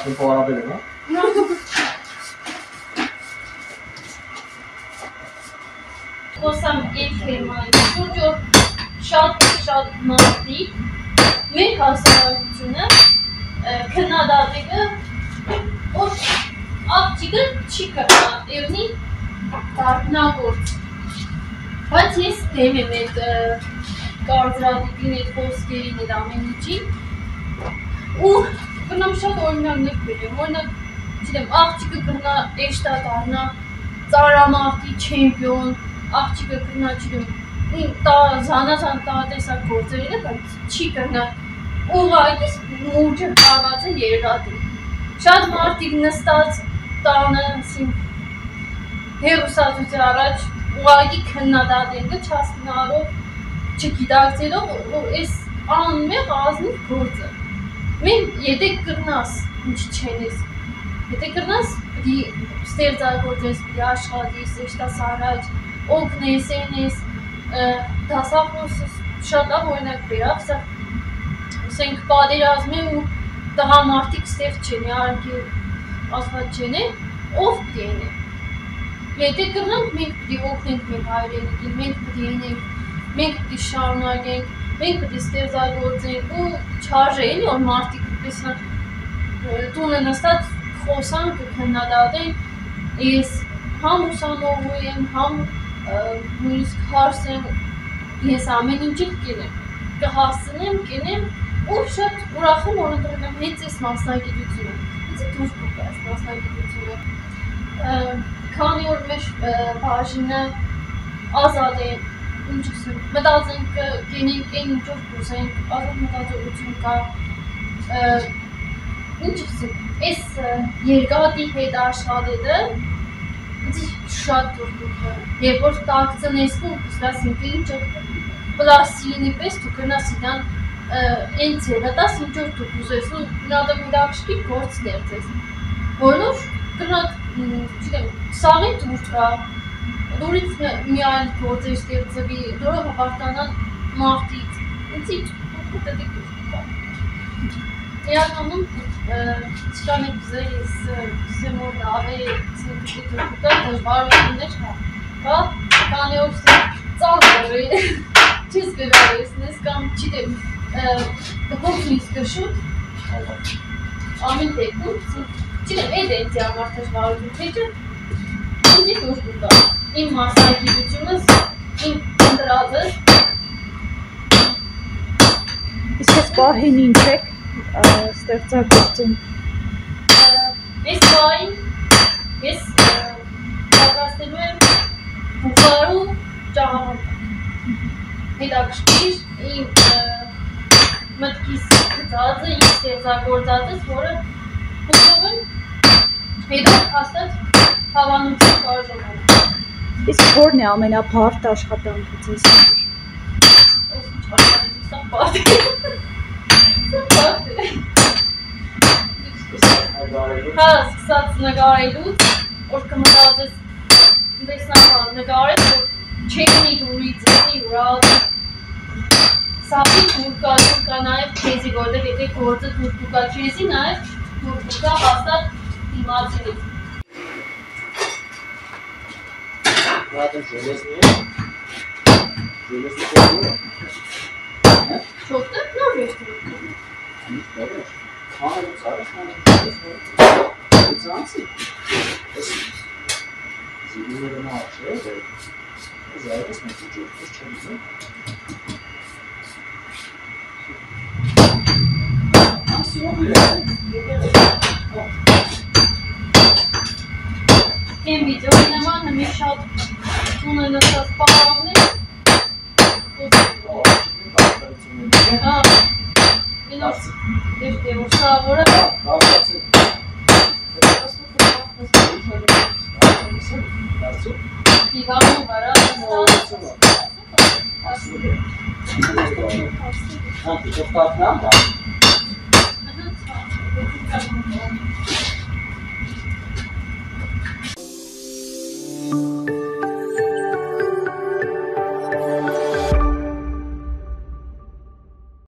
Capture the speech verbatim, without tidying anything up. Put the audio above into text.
Başını puanabilirim ha? Խոսամ երկերմային, շուրջ որ շատ շատ մարդիկ մեր հասարակությունը քննադատելը որ աղջիկը չի կրնա եղնի դարբնագործ բայց ես դեմ եմ այդ կարծրատիպին, այդ խոսքերին, այդ ամեն ինչին ու կնամ շատ օրինակներ բերեմ, օրինակ չգիտեմ, աղջիկը կրնա էշտա դառնա ծարամարտի չեմպիոն աղջիկը կրնա չգիտեմ զանազան տաղատեսակ գործեր է, բայց չի կրնա ուղղակի մուրճը կարված է երրատի շատ մարդիկ նստած տանը հեռուստացույցի առաջ ուղղակի քննադատելը չհասկանալով չգիտակցելով որ այս անմեղ ազնիվ գործը մենք եթե կրնաս ինչ չեն ես եթե կրնաս պիտի ստեղծագործես, պիտի աշխատես, էշտաս առաջ օգնես, ենես դասախոս շատ լավ օրինակ բերավ սա ասենք պատերազմ է ու տղամարդիկ ստեղ չեն իհարկե ասված չեն է ով պիտի ենե եթե կրնանք մենք պիտի օգնենք մեր հայրենիքին մենք պիտի ենենք մենք պիտի շարունակենք մենք պիտի ստեղծագործենք ու չարժե էլի որ մարդիկ պես տունը նստած խոսան կքննադատեն ես համ ուսանողու եմ համ նույնիսկ հարս եմ ես ամեն ինչը կենեմ կհասցնեմ կենեմ ու շատ ուրախ եմ որ ընտրել եմ հենց այս մասնագիտությունը ինձ դուրս կգա այս մասնագիտությունը քանի որ մեր բաժինը ազատ է ինչ ասեմ մտածենք կենենք այն ինչով կուզենք ազատ մտածողություն կա ինչ ասեմ այս երկաթի հետ աշխատելը ինձ շատ դուր կգա երբ որ տակցնես ու կստաս ինքը ինչը պլաստիլինի պես դու կնաս իրան այն ձևը տաս ինչ որ դու կուզես ու նադը միլակշկի գործ ստեղծես որով կնատ չգիտեմ սաղի դուր կա դուրից մի այլ գործեր ստեղծվի որով հպարտանան մարդիկ ինձ ինչ պետք է իրականում չկան եք բզեր ես սեմ որ լավ է սենքի դուրկուտա դժվարություններ հա կանի որ ծաղր է չես գրարեսնես կամ չիտեմ դպոքնից կշուտ ամին տեքում չիտեմ էդ է ինձի համար դժվարություն ինձի դուրկուտա իմ մասնագիտությունս իմ ընտրածս իսկ ես պահին ինչ եք ստեղծագործում ես պահին ես պատրաստելու եմ բուխարու ճաղամարդակ հետաքրքիր իմ մտքիս գծածը իմ ստեղծագործածս որը հուսով եմ հետո հաստատ հավանություն կարժում իսկ որն է ամենաբարդ աշխատանքը ձեզ համար հա սկսած նկարելուց որ կմտածես տեսնական նկարես որ չեքնի դուրի ձնի ուրած սապի դուր կա դուր կա նաև քեզի որտեղ եթե գործը դուր կա քեզի նաև դուր կա հաստատ դիմացի Zaten şöylesini şöylesini koyuyor. Çok da ne yapıyorsun? Nicht böyle. Aa, bu sarı sarı. Jetzt haben sie. Das sie nur eine Art Schäfer. Das ist alles mit so das Chance. Ach so, ja. Hem video oynaman hem yaşat bunları nasıl bağlı? Ha. Biraz işte o sabora. Digamos para Ah, tu está falando?